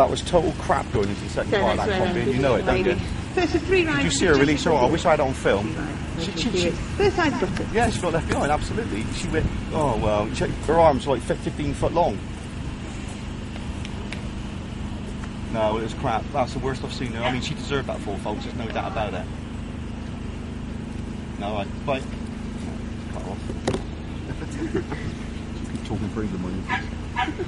That was total crap going into the second part of that combi, and you know it, don't you? First of 3 rides. Did you see her release her? I wish I had it on film. Bureside Buttons. Yeah, she got left behind, absolutely. She went, oh well, her arms were like 15 foot long. No, it was crap. That's the worst I've seen her. I mean, she deserved that fall, folks, there's no doubt about it. No, right, bye. Cut off. Keep talking for England, won't you?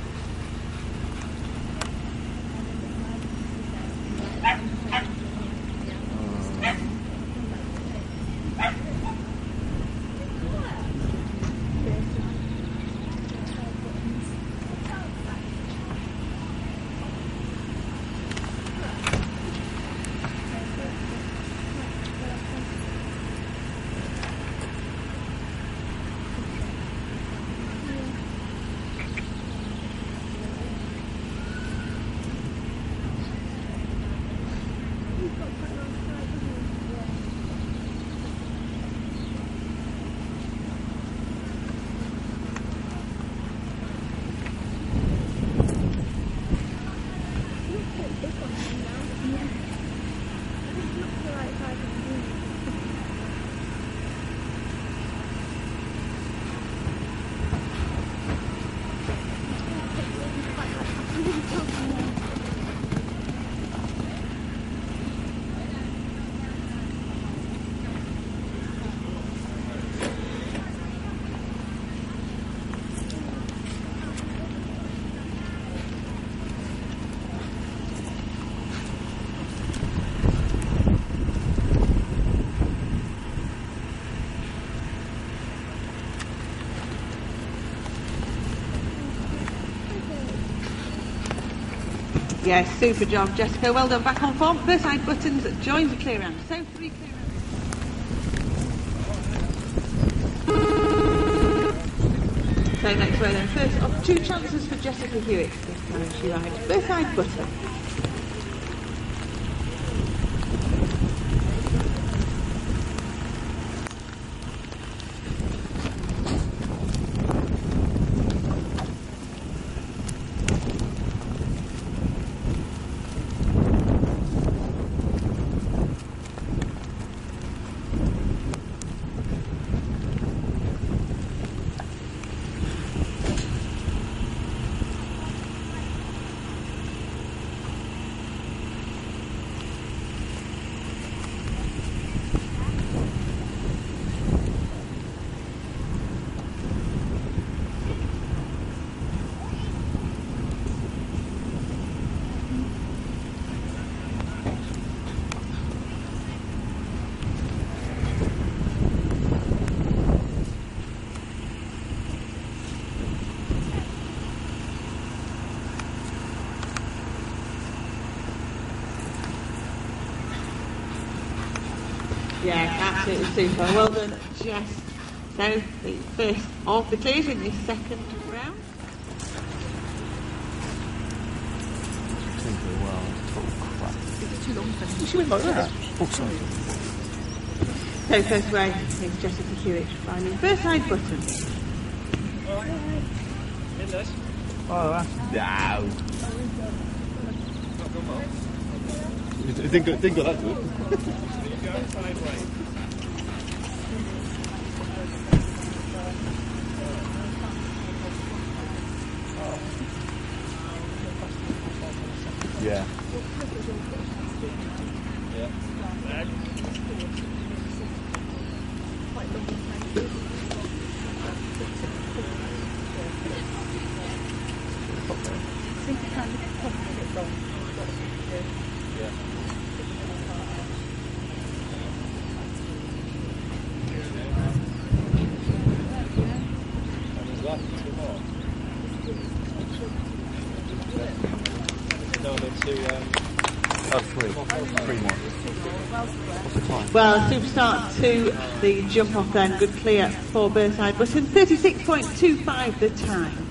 Yes, super job, Jessica. Well done. Back on form. Bureside Buttons joins the clear round. So 3 clear rounds. So next way then. First off, 2 chances for Jessica Hewitt. This time she rides Bureside Buttons. Yeah, absolutely super. Well done, Jess. So, the first of the clears in this second round. Too long. She went like that. Oh, sorry. So, first way is Jessica Hewitt finding Bureside Buttons. Oh, that's... No. It didn't go that good. Yeah. Three more. What's the time? Well, super start to the jump off then. Good clear for Bureside Buttons. 36.25 the time.